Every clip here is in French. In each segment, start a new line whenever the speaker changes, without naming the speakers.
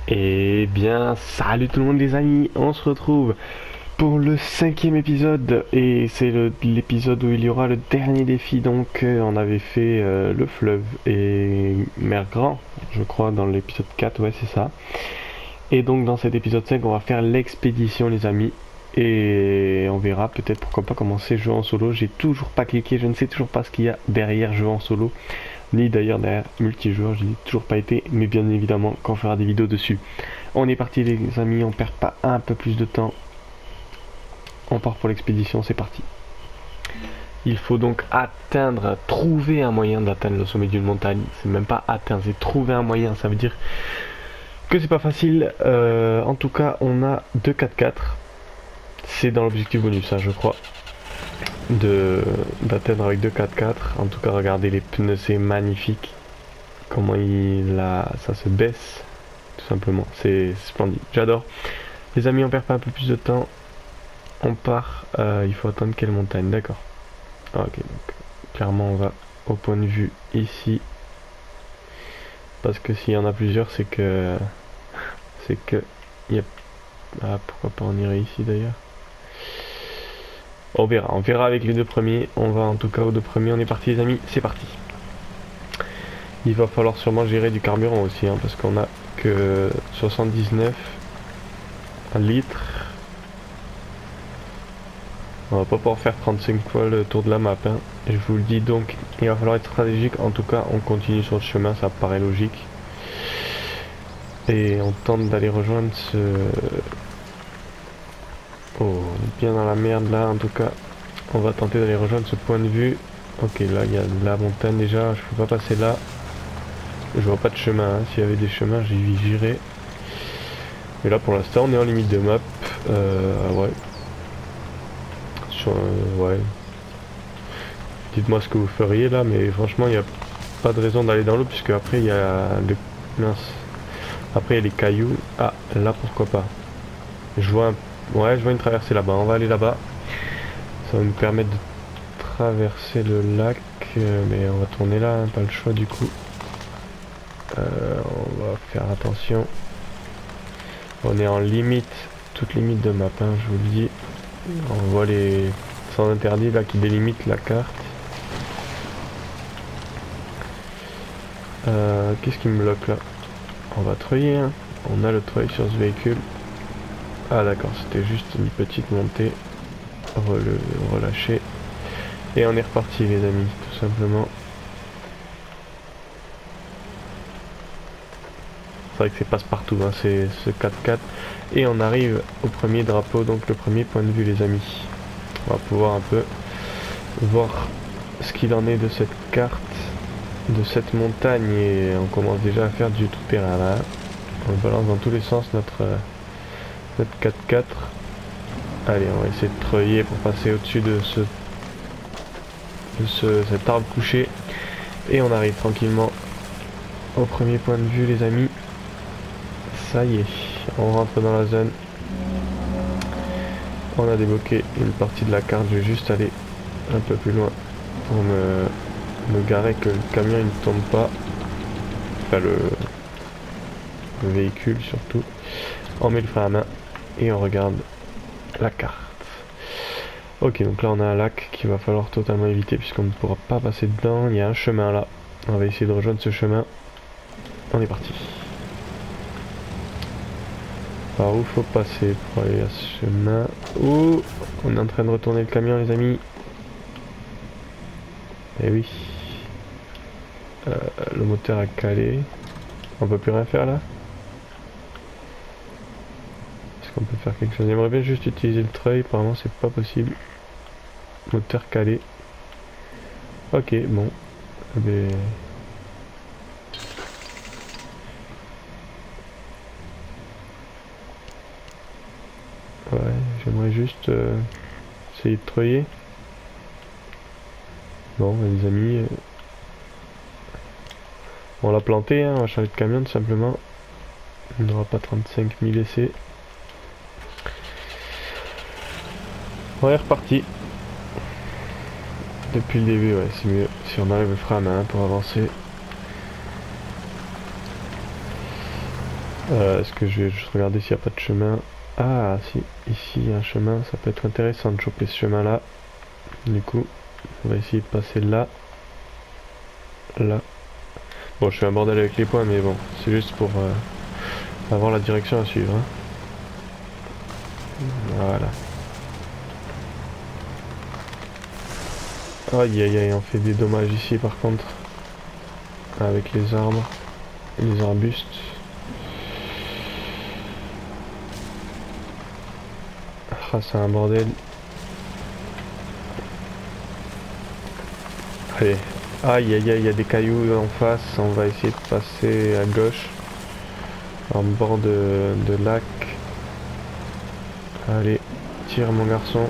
Eh bien, salut tout le monde les amis, on se retrouve pour le 5e épisode et c'est l'épisode où il y aura le dernier défi. Donc on avait fait le fleuve et mer Grand, je crois dans l'épisode 4, ouais c'est ça. Et donc dans cet épisode 5 on va faire l'expédition les amis. Et on verra peut-être pourquoi pas commencer jouer en solo. J'ai toujours pas cliqué, je ne sais toujours pas ce qu'il y a derrière jouer en solo ni d'ailleurs derrière multijoueur, j'y ai toujours pas été, mais bien évidemment qu'on fera des vidéos dessus. On est parti les amis, on perd pas un peu plus de temps. On part pour l'expédition, c'est parti. Il faut donc trouver un moyen d'atteindre le sommet d'une montagne. C'est même pas atteindre, c'est trouver un moyen. Ça veut dire que c'est pas facile. En tout cas, on a 2-4-4. C'est dans l'objectif bonus, ça je crois. D'atteindre avec 2-4-4. En tout cas, regardez les pneus, c'est magnifique. Comment ça se baisse, tout simplement. C'est splendide. J'adore. Les amis, on perd pas un peu plus de temps. On part. Il faut attendre quelle montagne? D'accord. Ok, donc clairement, on va au point de vue ici. Parce que s'il y en a plusieurs, c'est que. C'est que. Il y a... Ah, pourquoi pas on irait ici d'ailleurs? On verra avec les deux premiers. On va en tout cas aux deux premiers. On est parti les amis, c'est parti. Il va falloir sûrement gérer du carburant aussi, hein, parce qu'on a que 79 litres. On va pas pouvoir faire 35 fois le tour de la map, hein. Je vous le dis donc, il va falloir être stratégique. En tout cas, on continue sur le chemin, ça paraît logique. Et on tente d'aller rejoindre ce... Oh, on est bien dans la merde là, en tout cas. On va tenter d'aller rejoindre ce point de vue. Ok, là, il y a de la montagne déjà, je peux pas passer là. Je vois pas de chemin, hein. S'il y avait des chemins, j'irais. Mais là, pour l'instant, on est en limite de map. Ouais. Ouais. Dites-moi ce que vous feriez là, mais franchement, il n'y a pas de raison d'aller dans l'eau, puisque après, il y a le... Mince. Après, il y a les cailloux. Ah, là, pourquoi pas. Je vois Ouais, je vois une traversée là-bas. On va aller là-bas. Ça va nous permettre de traverser le lac. Mais on va tourner là, hein, pas le choix du coup. On va faire attention. On est en limite, toute limite de map, hein, je vous le dis. On voit les sens interdits là qui délimitent la carte. Qu'est-ce qui me bloque là? On va treuiller, hein. On a le treuil sur ce véhicule. Ah d'accord, c'était juste une petite montée. Relâcher. Et on est reparti les amis, tout simplement. C'est vrai que c'est passe-partout, hein, c'est ce 4x4. Et on arrive au premier drapeau, donc le premier point de vue les amis. On va pouvoir un peu voir ce qu'il en est de cette carte, de cette montagne. Et on commence déjà à faire du tout terrain là. On balance dans tous les sens notre 4x4. Allez, on va essayer de treuiller pour passer au-dessus de cet arbre couché. Et on arrive tranquillement au premier point de vue les amis. Ça y est, on rentre dans la zone. On a débloqué une partie de la carte. Je vais juste aller un peu plus loin pour me garer, que le camion il ne tombe pas. Enfin le véhicule surtout. On met le frein à main et on regarde la carte. Ok, donc là on a un lac qu'il va falloir totalement éviter puisqu'on ne pourra pas passer dedans. Il y a un chemin là. On va essayer de rejoindre ce chemin. On est parti. Par où faut passer pour aller à ce chemin? Oh, on est en train de retourner le camion les amis. Eh oui. Le moteur a calé. On peut plus rien faire là? Est-ce qu'on peut faire quelque chose? J'aimerais bien juste utiliser le treuil, apparemment c'est pas possible. Moteur calé. Ok, bon. Mais... Ouais, j'aimerais juste essayer de treuiller. Bon, les amis, on l'a planté, hein, on va changer de camion tout simplement. On n'aura pas 35 000 essais. On est reparti. Depuis le début, ouais, c'est mieux. Si on arrive le frein à main pour avancer. Est-ce que je vais juste regarder s'il n'y a pas de chemin? Ah si, ici il y a un chemin, ça peut être intéressant de choper ce chemin là. Du coup, on va essayer de passer là. Là. Bon, je fais un bordel avec les points, mais bon, c'est juste pour avoir la direction à suivre. Hein. Voilà. Aïe aïe aïe, on fait des dommages ici par contre. Avec les arbres et les arbustes. Ah, c'est un bordel. Allez. Aïe aïe aïe, il y a des cailloux en face. On va essayer de passer à gauche. En bord de lac. Allez, tire mon garçon.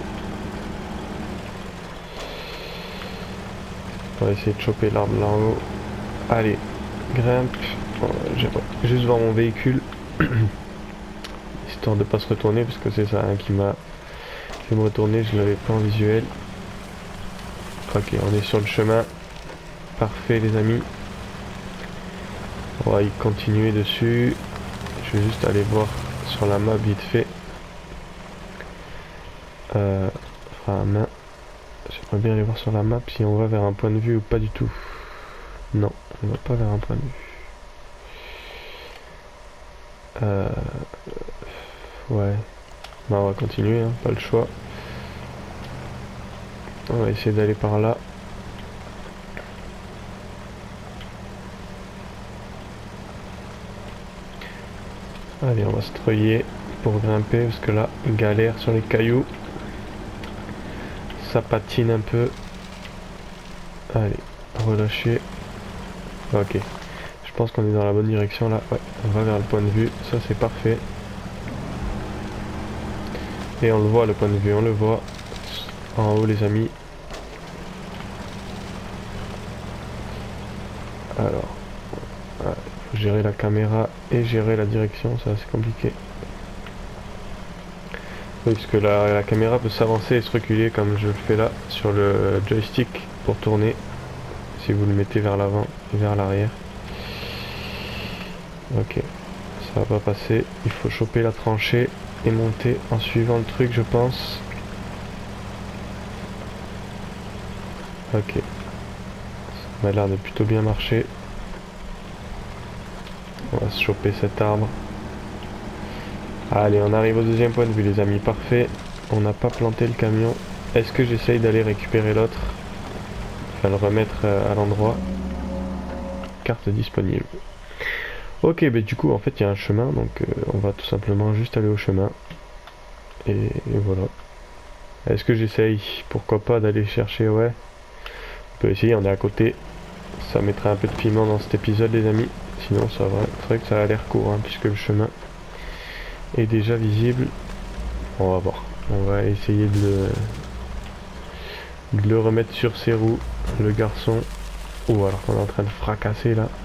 On va essayer de choper l'arbre là-haut. Allez, grimpe. Bon, j'aimerais juste voir mon véhicule. Histoire de pas se retourner parce que c'est ça hein, qui m'a fait me retourner, je l'avais pas en visuel. Ok, on est sur le chemin. Parfait les amis. On va y continuer dessus. Je vais juste aller voir sur la map vite fait. Frein à main. J'aimerais bien aller voir sur la map si on va vers un point de vue ou pas du tout. Non, on va pas vers un point de vue. Ouais. Bah, on va continuer, hein, pas le choix. On va essayer d'aller par là. Allez, on va se treuiller pour grimper parce que là, galère sur les cailloux. Ça patine un peu. Allez, relâcher. Ok. Je pense qu'on est dans la bonne direction là. Ouais, on va vers le point de vue. Ça, c'est parfait. Et on le voit, le point de vue. On le voit en haut, les amis. Alors, il faut gérer la caméra et gérer la direction. Ça, c'est compliqué. Oui, parce que la caméra peut s'avancer et se reculer comme je le fais là sur le joystick pour tourner. Si vous le mettez vers l'avant et vers l'arrière. Ok, ça va pas passer. Il faut choper la tranchée et monter en suivant le truc, je pense. Ok. Ça m'a l'air de plutôt bien marcher. On va se choper cet arbre. Allez, on arrive au deuxième point de vue, les amis. Parfait. On n'a pas planté le camion. Est-ce que j'essaye d'aller récupérer l'autre? Enfin, le remettre à l'endroit. Carte disponible. Ok, mais du coup, en fait, il y a un chemin. Donc, on va tout simplement juste aller au chemin. Et voilà. Est-ce que j'essaye? Pourquoi pas d'aller chercher? Ouais. On peut essayer, on est à côté. Ça mettrait un peu de piment dans cet épisode, les amis. Sinon, ça va. C'est vrai que ça a l'air court, hein, puisque le chemin est déjà visible. On va voir. On va essayer de le remettre sur ses roues, le garçon. Ou alors qu'on est en train de fracasser là.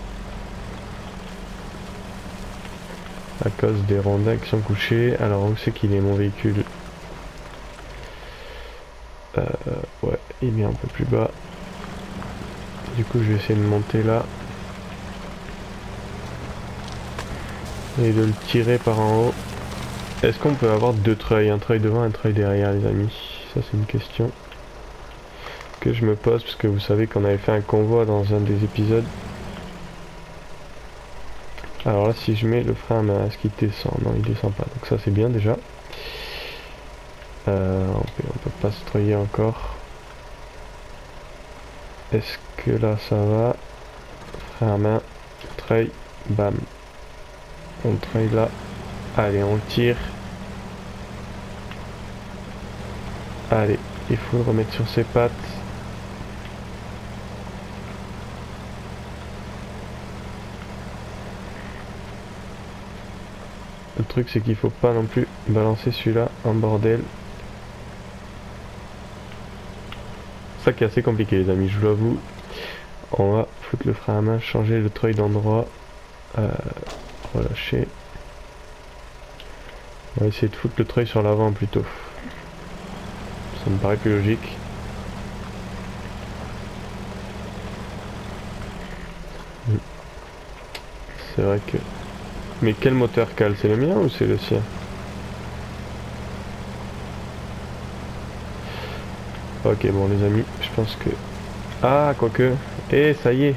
À cause des rondins qui sont couchés. Alors où c'est qu'il est mon véhicule? Ouais, il est un peu plus bas. Du coup je vais essayer de monter là. Et de le tirer par en haut. Est-ce qu'on peut avoir deux treuils? Un treuil devant, un treuil derrière les amis? Ça c'est une question que je me pose parce que vous savez qu'on avait fait un convoi dans un des épisodes. Alors là si je mets le frein à main, est-ce qu'il descend? Non il descend pas, donc ça c'est bien déjà. On peut pas se treuiller encore. Est-ce que là ça va? Frein à main, treuil, bam. On treuille là. Allez on tire. Allez, il faut le remettre sur ses pattes. Le truc c'est qu'il faut pas non plus balancer celui-là en bordel. C'est ça qui est assez compliqué les amis, je vous l'avoue. On va foutre le frein à main, changer le treuil d'endroit. Relâcher. On va essayer de foutre le treuil sur l'avant plutôt. Ça me paraît plus logique. C'est vrai que Mais quel moteur cale? C'est le mien ou c'est le sien? Ok, bon les amis, je pense que... Ah, quoique... Eh, ça y est.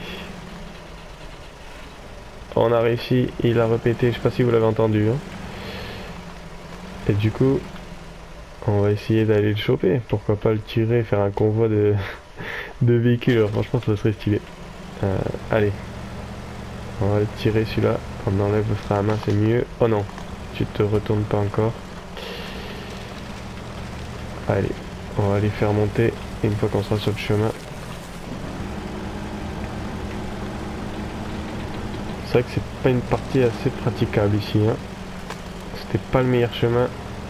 On a réussi, il a répété, je sais pas si vous l'avez entendu. Hein. Et du coup, on va essayer d'aller le choper. Pourquoi pas le tirer, faire un convoi de, de véhicules. Alors, franchement, ça serait stylé. Allez, on va le tirer celui-là. On enlève le frein à main, c'est mieux. Oh non, tu te retournes pas encore. Allez, on va les faire monter une fois qu'on sera sur le chemin. C'est vrai que c'est pas une partie assez praticable ici. Hein. C'était pas le meilleur chemin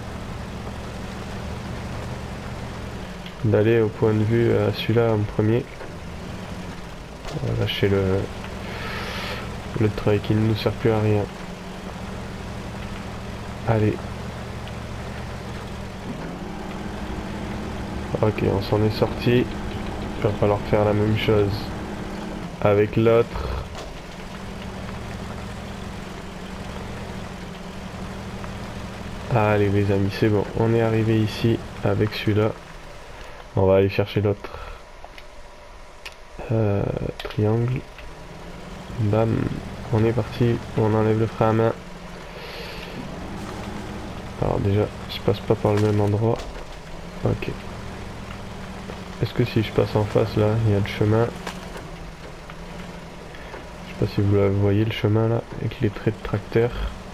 d'aller au point de vue à celui-là en premier. On va lâcher le treuil qui ne nous sert plus à rien. Allez. Ok, on s'en est sorti. Il va falloir faire la même chose avec l'autre. Allez les amis, c'est bon. On est arrivé ici avec celui-là. On va aller chercher l'autre. Triangle. Bam. On est parti. On enlève le frein à main. Alors déjà, je passe pas par le même endroit. Ok. Est-ce que si je passe en face là, il y a le chemin. Je sais pas si vous le voyez le chemin là, avec les traits de tracteur.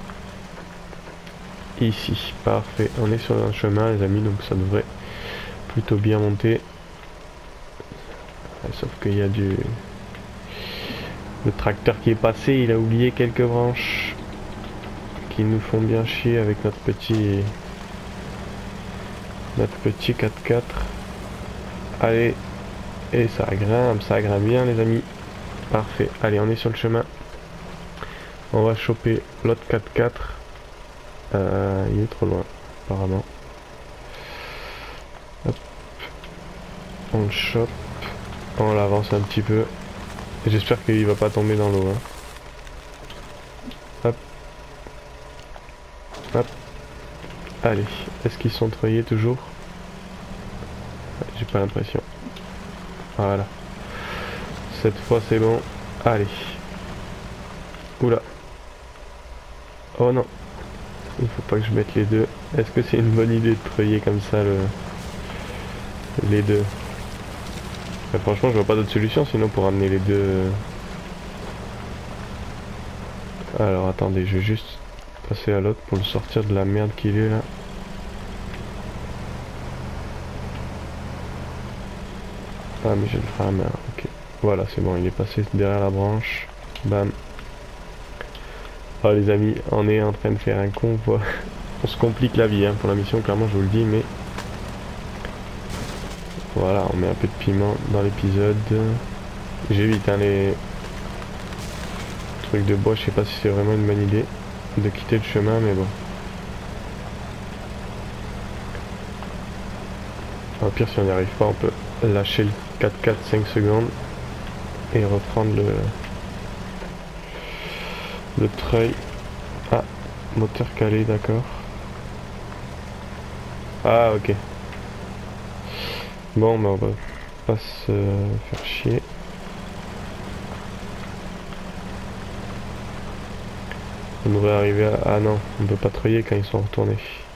Ici, parfait. On est sur un chemin les amis, donc ça devrait plutôt bien monter. Sauf qu'il y a du... Le tracteur qui est passé, il a oublié quelques branches qui nous font bien chier avec notre petit 4x4. Allez, et ça grimpe bien les amis. Parfait, allez on est sur le chemin. On va choper l'autre 4x4. Il est trop loin apparemment. Hop. On le chope. On l'avance un petit peu. J'espère qu'il va pas tomber dans l'eau. Hein. Hop. Hop. Allez. Est-ce qu'ils sont treuillés toujours? J'ai pas l'impression. Voilà. Cette fois c'est bon. Allez. Oula. Oh non. Il faut pas que je mette les deux. Est-ce que c'est une bonne idée de treuiller comme ça les deux? Mais franchement je vois pas d'autre solution sinon pour amener les deux. Alors attendez, je vais juste passer à l'autre pour le sortir de la merde qu'il est là. Ah mais j'ai le frein à main, ok. Voilà c'est bon, il est passé derrière la branche. Bam. Oh les amis, on est en train de faire un convoi. On se complique la vie hein, pour la mission, clairement je vous le dis, mais... Voilà, on met un peu de piment dans l'épisode. J'évite hein, les trucs de bois, je sais pas si c'est vraiment une bonne idée de quitter le chemin, mais bon. Au pire, si on n'y arrive pas, on peut lâcher le 4x4 5 secondes et reprendre le treuil. Ah, moteur calé, d'accord. Ah, ok. Bon, bah on va pas se faire chier. On devrait arriver à... Ah non, on peut pas treuiller quand ils sont retournés.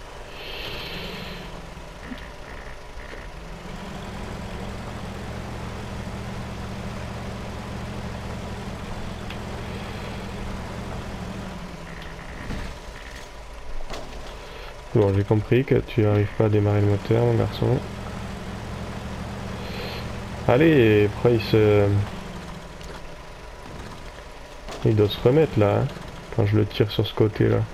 Bon, j'ai compris que tu n'arrives pas à démarrer le moteur, mon garçon. Allez, pourquoi il doit se remettre là, hein, quand je le tire sur ce côté là.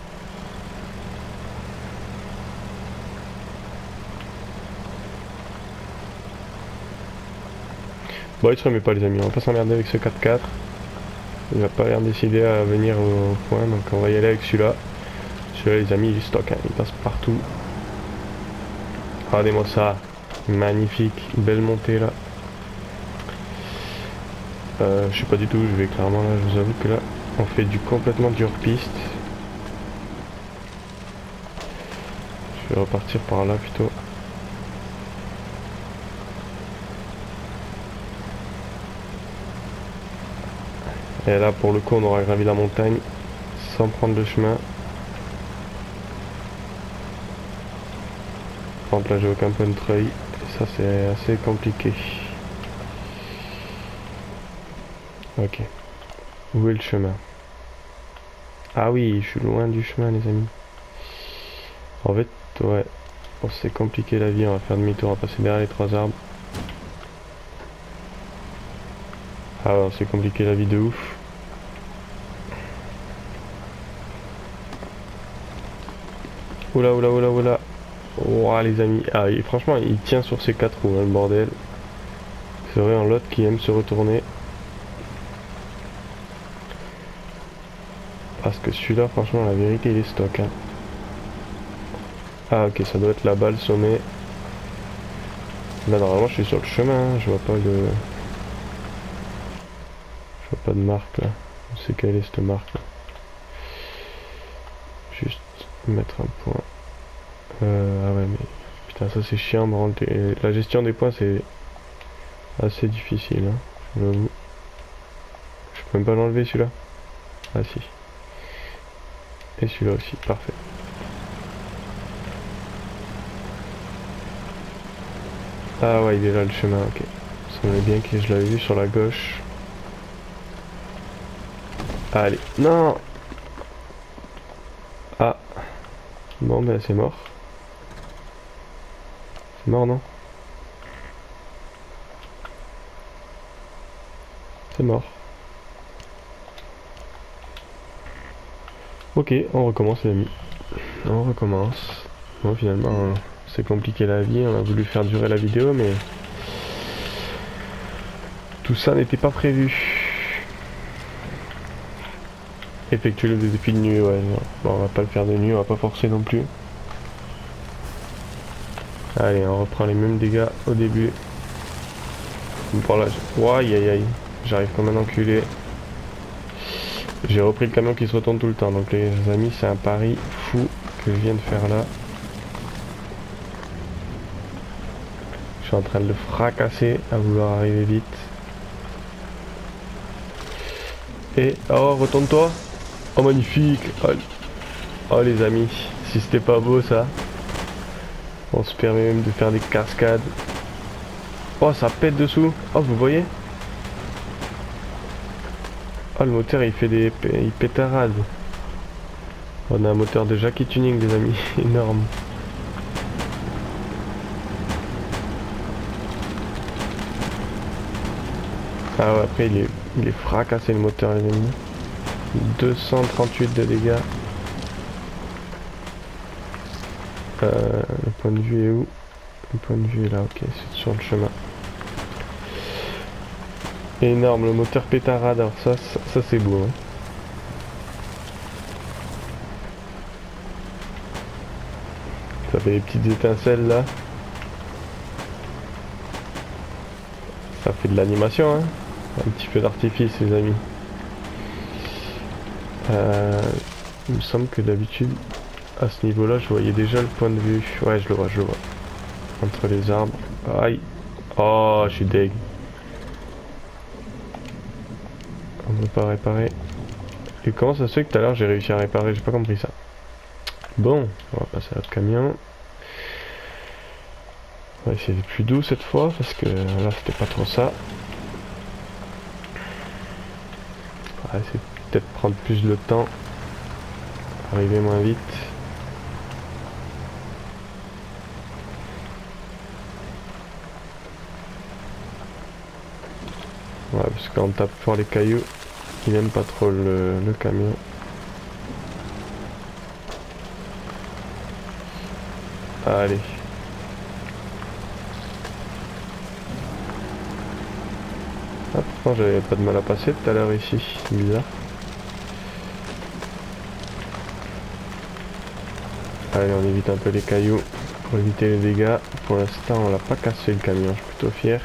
Bon, il se remet pas les amis, on va pas s'emmerder avec ce 4x4. Il va pas l'air décidé à venir au point, donc on va y aller avec celui-là. Celui-là les amis, il stock, hein, il passe partout. Regardez-moi ça, magnifique, belle montée là. Je sais pas du tout, je vais clairement là, je vous avoue que là, on fait complètement du hors-piste. Je vais repartir par là plutôt. Et là pour le coup on aura gravi la montagne sans prendre le chemin. Par contre là j'ai aucun point de treuil. Et ça c'est assez compliqué. Ok. Où est le chemin? Ah oui, je suis loin du chemin les amis. En fait, ouais. Bon, c'est compliqué la vie, on va faire demi-tour, on va passer derrière les 3 arbres. Ah ouais, c'est compliqué la vie de ouf. Oula, oula, oula, oula. Ouah les amis. Ah, et franchement, il tient sur ses 4 roues, hein, le bordel. C'est vrai, en l'autre qui aime se retourner. Parce que celui-là, franchement, la vérité, il est stock. Hein. Ah ok, ça doit être là-bas le sommet. Là, normalement, je suis sur le chemin, hein. Je vois pas de... Je vois pas de marque, là. Je sais quelle est cette marque, là. Juste mettre un point. Ah ouais, mais... Putain, ça c'est chiant, par contre. La gestion des points, c'est... assez difficile, hein. Je l'avoue. Je peux même pas l'enlever, celui-là. Ah si. Et celui-là aussi, parfait. Ah ouais, il est là le chemin, ok. Ça me bien que je l'avais vu sur la gauche. Allez, non. Ah. Bon, ben c'est mort. C'est mort, non? C'est mort. Ok, on recommence les amis. On recommence. Bon, finalement, c'est compliqué la vie. On a voulu faire durer la vidéo, mais... tout ça n'était pas prévu. Effectuer le défi de nuit, ouais. Non. Bon, on va pas le faire de nuit, on va pas forcer non plus. Allez, on reprend les mêmes dégâts au début. Bon là, aïe aïe aïe. J'arrive comme un enculé. J'ai repris le camion qui se retourne tout le temps. Donc les amis, c'est un pari fou que je viens de faire là. Je suis en train de le fracasser à vouloir arriver vite. Et oh, retourne-toi. Oh magnifique. Oh, oh les amis, si c'était pas beau ça. On se permet même de faire des cascades. Oh ça pète dessous. Oh vous voyez? Oh le moteur il fait des... il pétarade. On a un moteur de Jackie Tuning les amis. Énorme. Ah ouais, après il est fracassé le moteur les amis. 238 de dégâts. Le point de vue est où? Le point de vue est là, ok, c'est sur le chemin. Énorme, le moteur pétarade, alors ça c'est beau. Hein. Ça fait des petites étincelles là. Ça fait de l'animation, hein. Un petit peu d'artifice les amis. Il me semble que d'habitude, à ce niveau-là, je voyais déjà le point de vue. Ouais, je le vois, je le vois. Entre les arbres. Aïe. Oh, je suis deg. On ne peut pas réparer. Et comment ça se fait que tout à l'heure j'ai réussi à réparer? J'ai pas compris ça. Bon, on va passer à notre camion. On va essayer d'être plus doux cette fois parce que là c'était pas trop ça. On va essayer de peut-être prendre plus de temps. Arriver moins vite. Ouais, parce qu'on tape fort les cailloux. Il n'aime pas trop le camion. Allez. Ah, pourtant j'avais pas de mal à passer tout à l'heure ici. C'est bizarre. Allez, on évite un peu les cailloux pour éviter les dégâts. Pour l'instant, on l'a pas cassé le camion. Je suis plutôt fier.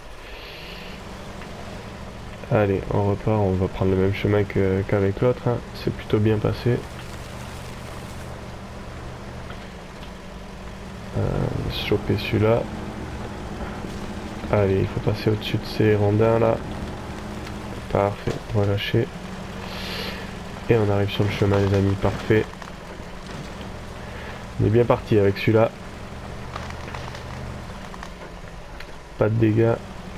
Allez, on repart, on va prendre le même chemin qu'avec l'autre, hein. C'est plutôt bien passé. Choper celui-là. Allez, il faut passer au-dessus de ces rondins là. Parfait, relâcher. Et on arrive sur le chemin les amis, parfait. On est bien parti avec celui-là. Pas de dégâts.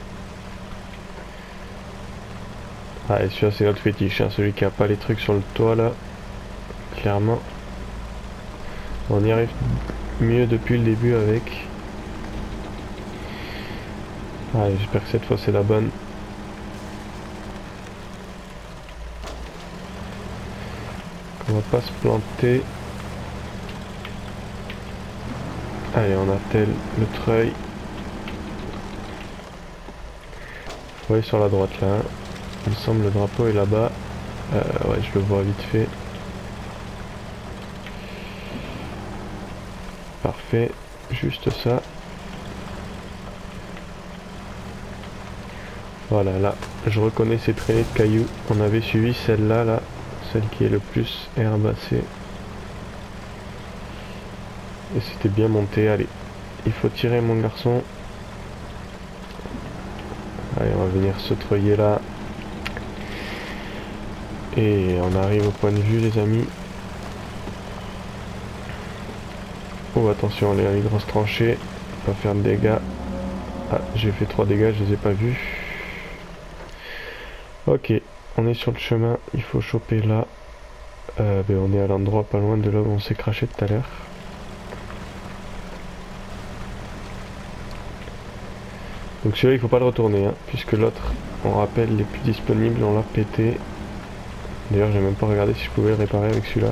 Ah et celui-là c'est notre fétiche, hein, celui qui a pas les trucs sur le toit là. Clairement. On y arrive mieux depuis le début avec. Allez, j'espère que cette fois c'est la bonne. On va pas se planter. Allez, on attelle le treuil. Faut aller sur la droite là. Hein. Il me semble le drapeau est là-bas. Ouais, je le vois vite fait. Parfait. Juste ça. Voilà, là, je reconnais ces traînées de cailloux. On avait suivi celle-là, là. Celle qui est le plus herbacée. Et c'était bien monté. Allez, il faut tirer mon garçon. Allez, on va venir se treuiller là. Et on arrive au point de vue les amis. Oh attention, les grosses tranchées. Pas faire de dégâts. Ah, j'ai fait 3 dégâts, je les ai pas vus. Ok, on est sur le chemin, il faut choper là. On est à l'endroit pas loin de là où on s'est craché tout à l'heure. Donc celui-là il faut pas le retourner, hein, puisque l'autre, on rappelle, les plus disponibles, on l'a pété. D'ailleurs j'ai même pas regardé si je pouvais le réparer avec celui-là.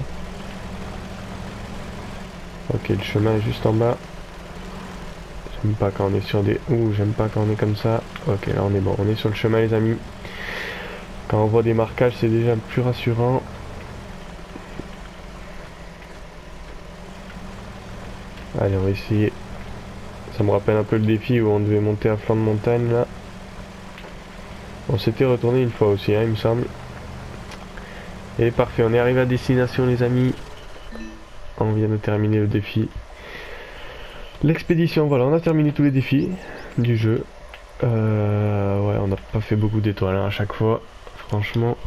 Ok, le chemin est juste en bas. J'aime pas quand on est sur des... Ouh, j'aime pas quand on est comme ça. Ok, là on est bon, on est sur le chemin les amis. Quand on voit des marquages c'est déjà plus rassurant. Allez, on va essayer. Ça me rappelle un peu le défi où on devait monter à flanc de montagne là. On s'était retourné une fois aussi, hein, il me semble. Et parfait, on est arrivé à destination les amis. On vient de terminer le défi. L'expédition, voilà, on a terminé tous les défis du jeu. Ouais, on n'a pas fait beaucoup d'étoiles hein, à chaque fois, franchement.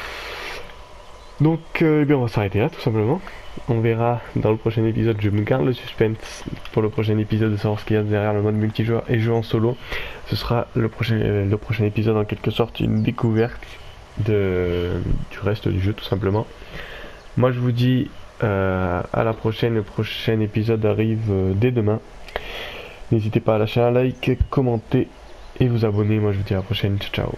Donc, eh bien, on va s'arrêter là, tout simplement. On verra dans le prochain épisode, je me garde le suspense pour le prochain épisode de savoir ce qu'il y a derrière le mode multijoueur et jeu en solo. Ce sera le prochain épisode en quelque sorte une découverte du reste du jeu tout simplement. Moi je vous dis à la prochaine, le prochain épisode arrive dès demain. N'hésitez pas à lâcher un like, commenter et vous abonner. Moi je vous dis à la prochaine, ciao ciao.